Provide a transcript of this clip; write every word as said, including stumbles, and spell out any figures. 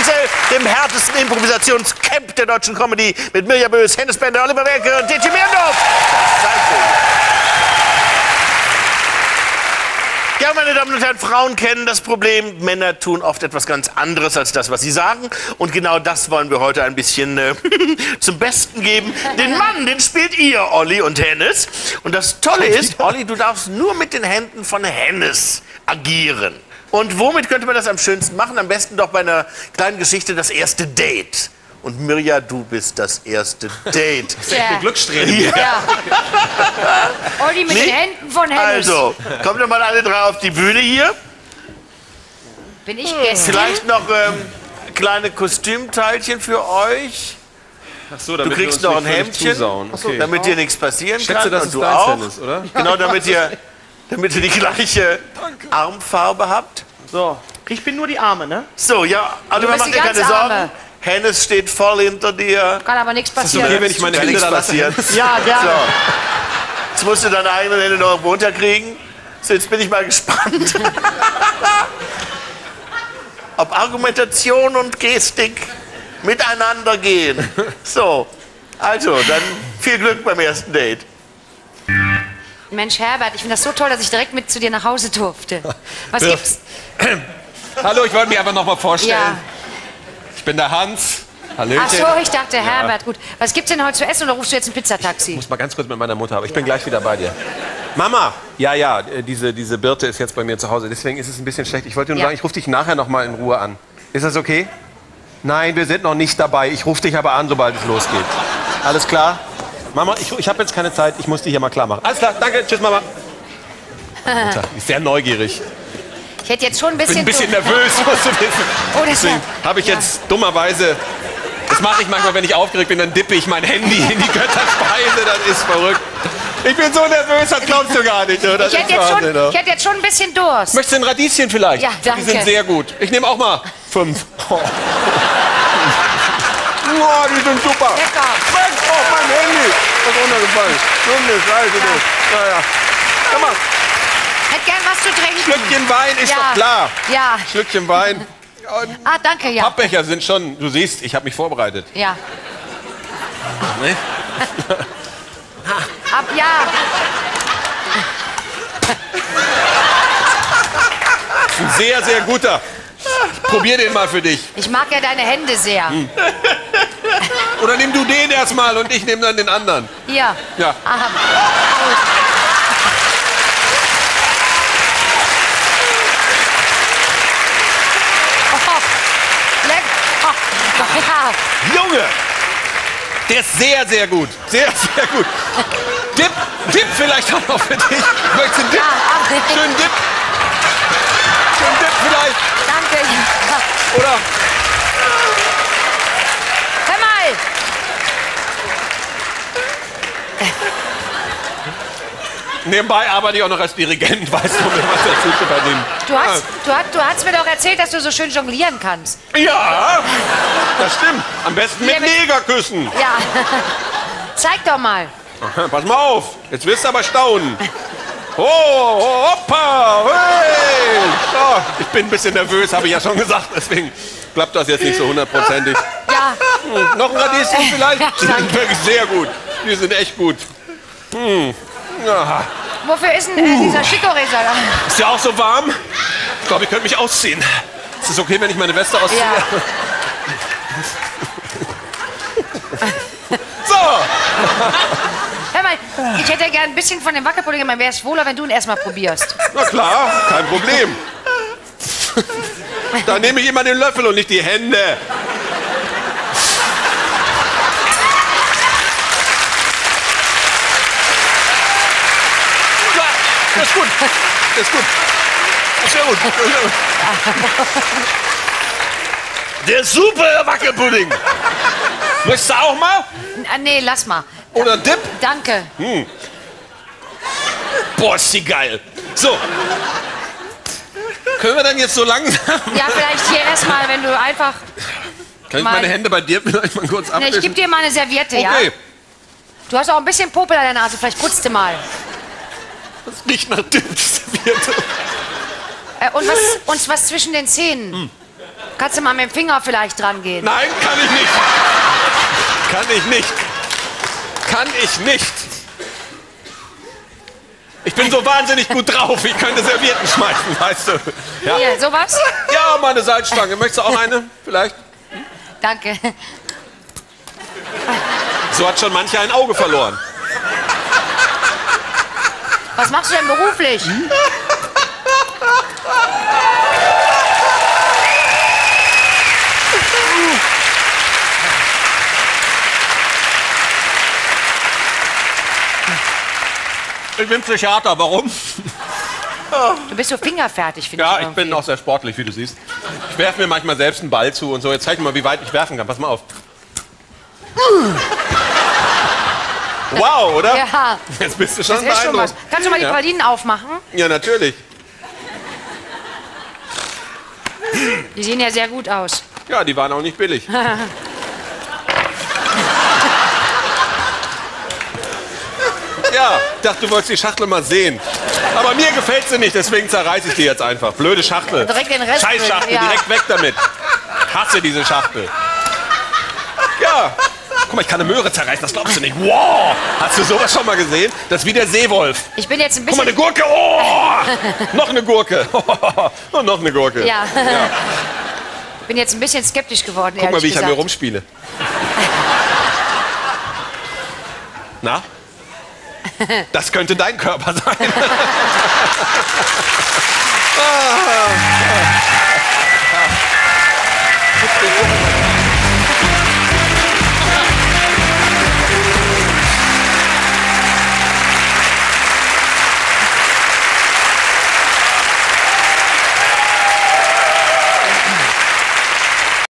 Karussell, dem härtesten Improvisationscamp der deutschen Comedy mit Mirja Bös, Hennes Bender, Oliver Welke und Dieter Mierendorf. Das seid ihr. Ja, meine Damen und Herren, Frauen kennen das Problem. Männer tun oft etwas ganz anderes als das, was sie sagen. Und genau das wollen wir heute ein bisschen äh, zum Besten geben. Den Mann, den spielt ihr, Olli und Hennes. Und das Tolle ist, Olli, du darfst nur mit den Händen von Hennes agieren. Und womit könnte man das am schönsten machen? Am besten doch bei einer kleinen Geschichte, das erste Date. Und Mirja, du bist das erste Date. Das ist echt eine Glückssträhne. Ja. Ja. Olli mit Nee? den Händen von Hennes. Also, kommt doch mal alle drei auf die Bühne hier. Bin ich Gästin? Vielleicht noch ähm, kleine Kostümteilchen für euch. Ach so, Du damit kriegst wir noch uns ein nicht Hemdchen, zusauen. Okay. damit dir nichts passieren Schätze, kann. das Und ist du dein auch. Tennis, oder? Genau, damit ihr, damit ihr die gleiche Armfarbe habt. So, ich bin nur die Arme, ne? So, ja, Oliver, bist mach die dir keine ganz Sorgen. Arme. Hennes steht voll hinter dir. Kann aber nichts Ist okay, passieren. wenn ich meine Kann Hände nichts da lasse? passieren. Ja, gerne. So. Jetzt musst du deine eigenen Hände noch runterkriegen. So, jetzt bin ich mal gespannt. Ob Argumentation und Gestik miteinander gehen. So, also, dann viel Glück beim ersten Date. Mensch, Herbert, ich finde das so toll, dass ich direkt mit zu dir nach Hause durfte. Was Ja. gibt's? Hallo, ich wollte mich einfach noch mal vorstellen. Ja. Ich bin der Hans. Hallöchen. Ach so, ich dachte, Herbert, gut. Was gibt's denn heute zu essen oder rufst du jetzt ein Pizzataxi? Ich muss mal ganz kurz mit meiner Mutter, aber ich bin gleich wieder bei dir. Mama! Ja, ja, äh, diese, diese Birte ist jetzt bei mir zu Hause, deswegen ist es ein bisschen schlecht. Ich wollte nur Ja. sagen, ich rufe dich nachher noch mal in Ruhe an. Ist das okay? Nein, wir sind noch nicht dabei. Ich rufe dich aber an, sobald es losgeht. Alles klar? Mama, ich, ich habe jetzt keine Zeit. Ich muss dich hier mal klar machen. Alles klar, danke. Tschüss, Mama. Mutter, die ist sehr neugierig. Ich hätte jetzt schon ein Ich bisschen... bin ein bisschen nervös, musst du wissen. Oh, das ist Deswegen ja- habe ich ja. jetzt dummerweise... Das mache ich manchmal, wenn ich aufgeregt bin, dann dippe ich mein Handy in die Götterspeise. Das ist verrückt. Ich bin so nervös, das glaubst du gar nicht. Das Ich hätte, ist jetzt Wahnsinn, schon, ja. ich hätte jetzt schon ein bisschen Durst. Möchtest du ein Radieschen vielleicht? Ja, danke. Die sind sehr gut. Ich nehme auch mal fünf. Oh. Oh, die sind super. Lecker. Mensch, oh, mein Handy. Das ist runtergefallen. Junge, scheiße. Ja. Naja. Komm mal, Hätte gern was zu trinken. Schlückchen Wein ist Ja. doch klar. Ja. Schlückchen Wein. Und Ah, danke, ja. Pappbecher sind schon, du siehst, ich habe mich vorbereitet. Ja. Ne? Ab, ja. Ein sehr, sehr guter. Probier den mal für dich. Ich mag ja deine Hände sehr. Hm. Oder nimm du den erstmal und ich nehme dann den anderen. Hier. Ja. Aha. Oh, leck. Oh, ja. Junge! Der ist sehr, sehr gut. Sehr, sehr gut. Dip, Dip vielleicht auch noch für dich. Möchtest du einen Dip? Ja, aber- Schönen Dip. Schönen Dip vielleicht. Danke. Ja. Oder? Hör mal. Nebenbei arbeite ich auch noch als Dirigent. Weißt du, um mir was dazu zu verdienen. Du hast, du, hast, du hast mir doch erzählt, dass du so schön jonglieren kannst. Ja, das stimmt. Am besten mit Ja, mit- Negerküssen. Ja. Zeig doch mal. Aha, pass mal auf. Jetzt wirst du aber staunen. Oh, oh, hoppa, hey. So, ich bin ein bisschen nervös, habe ich ja schon gesagt. Deswegen klappt das jetzt nicht so hundertprozentig. Ja. Hm, noch ein Radieschen vielleicht? Ja, Die sind danke. wirklich sehr gut. Die sind echt gut. Hm. Ja. Wofür ist denn äh, dieser Chicorée da? Ist ja auch so warm? Ich glaube, ich könnte mich ausziehen. Ist es okay, wenn ich meine Weste ausziehe? Ja. So! Hör mal, ich hätte gerne ein bisschen von dem Wackelpudding. Mir wäre es wohler, wenn du ihn erstmal probierst. Na klar, kein Problem. Dann nehme ich immer den Löffel und nicht die Hände. Ja, das ist gut. Das ist gut. Das ist sehr gut. Der super Wackelpudding. Möchtest du auch mal? Ah, nee, lass mal. Oder Dip? Danke. Boah, ist die geil. So. Können wir dann jetzt so langsam... Ja, vielleicht hier erstmal, wenn du einfach... Kann ich Mal- meine Hände bei dir vielleicht mal kurz Ne, abwischen? ich gebe dir mal eine Serviette, ja? Okay. Du hast auch ein bisschen Popel an der Nase, vielleicht putzt du mal. Das riecht nach Dip, die Serviette. Äh, und, was, und was zwischen den Zähnen. Kannst du mal mit dem Finger vielleicht dran gehen? Nein, kann ich nicht. Kann ich nicht. Kann ich nicht. Ich bin so wahnsinnig gut drauf, ich könnte Servietten schmeißen, weißt du. Ja, Hier, sowas? ja, meine Salzstange. Möchtest du auch eine? Vielleicht? Danke. So hat schon mancher ein Auge verloren. Was machst du denn beruflich? Hm? Ich bin Psychiater, warum? Du bist so fingerfertig, finde ich. Ja, ich irgendwie. bin auch sehr sportlich, wie du siehst. Ich werfe mir manchmal selbst einen Ball zu und so. Jetzt zeig ich mal, wie weit ich werfen kann. Pass mal auf. Wow, oder? Ja. Jetzt bist du schon Das ist schon was. beeindruckt. Kannst du mal die Ja. Pralinen aufmachen? Ja, natürlich. Die sehen ja sehr gut aus. Ja, die waren auch nicht billig. Ja, ich dachte, du wolltest die Schachtel mal sehen. Aber mir gefällt sie nicht, deswegen zerreiße ich die jetzt einfach. Blöde Schachtel. Direkt den Rest Scheiß drin, Schachtel, ja. direkt weg damit. Ich hasse diese Schachtel. Ja. Guck mal, ich kann eine Möhre zerreißen, das glaubst du nicht. Wow! Hast du sowas schon mal gesehen? Das ist wie der Seewolf. Ich bin jetzt ein Guck mal, bisschen... eine Gurke. Oh! Noch eine Gurke. Und noch eine Gurke. Ja. Ja. Ich bin jetzt ein bisschen skeptisch geworden, Guck mal, wie ich ehrlich an mir gesagt. rumspiele. Na? Das könnte dein Körper sein. Ah.